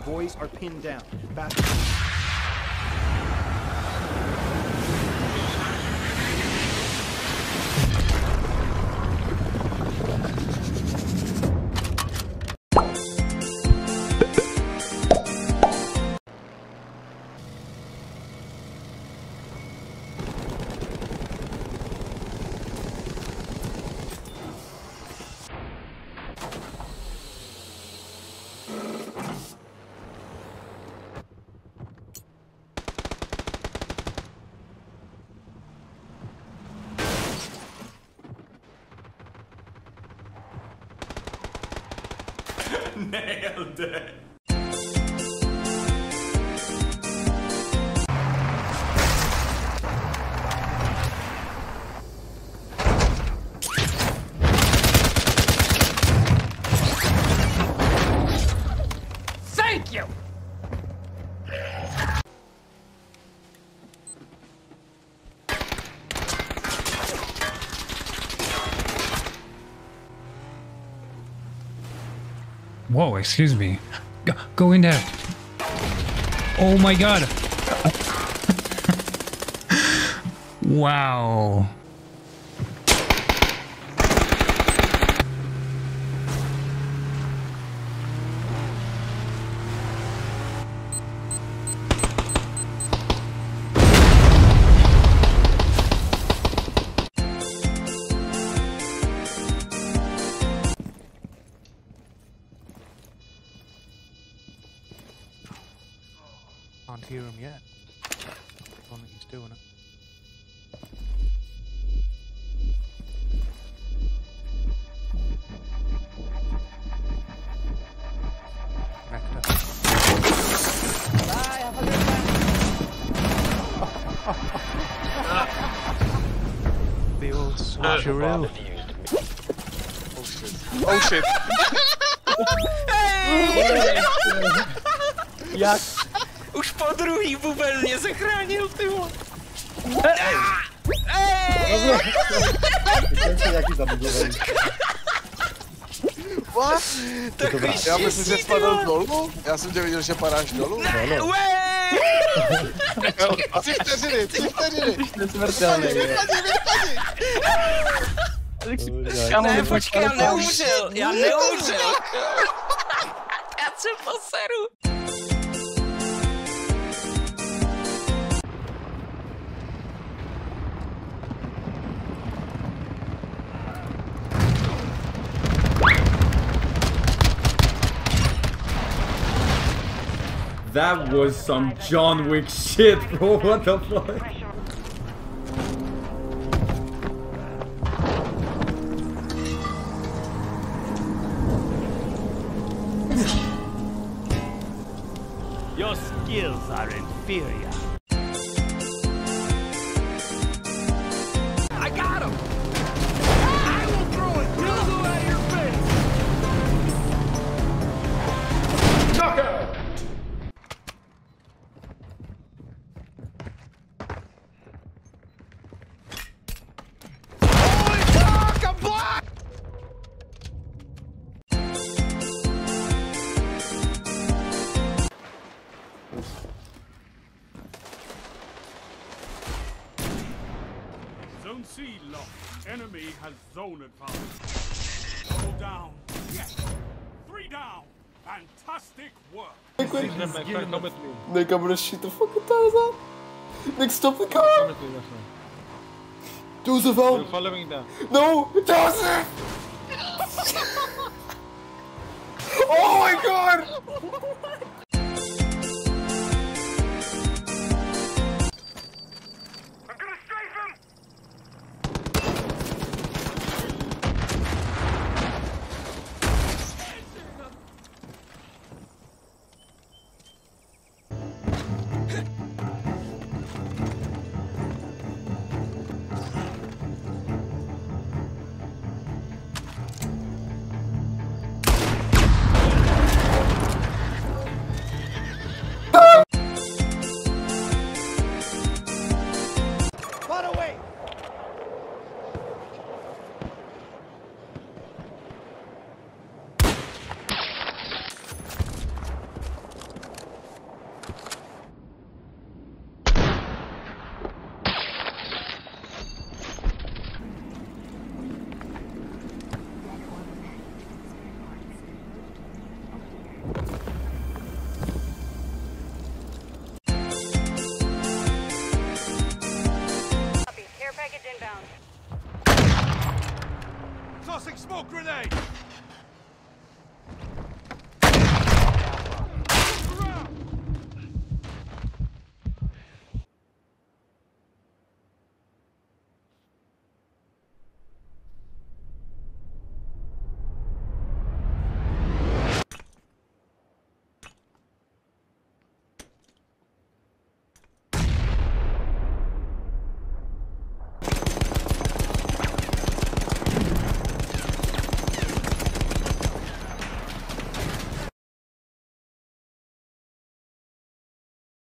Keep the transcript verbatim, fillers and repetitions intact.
boys are pinned down. Fast. Nailed it! Thank you! Whoa, excuse me. Go, go in there. Oh my god. Wow. Can't hear him yet. I don't think he's doing it. Nectar. Bye, have a good one. The old switcheroo. Oh shit. Jak? Už po druhý bubel mě zachránil, ty vole. Jaký zabudovaný. What? Takový Já myslím, že spadl dolů? Já jsem tě viděl, že padáš dolů. Ne, Tři vteřiny, tři vteřiny. Nesmrtelný. ne, počkej, já neumřel, já neumřel. Já se poseru. That was some John Wick shit, bro. What the fuck? Your skills are inferior. I got him! I will throw a dildo at your face! Knockout! Zone C locked. Enemy has zone advantage. Double down. Yes. Three down. Fantastic work. Nick, I'm gonna shoot the fucking tires out. Nick, stop the car. Joseph, help. You're following them. No, Joseph. Oh my god. Smoke grenade!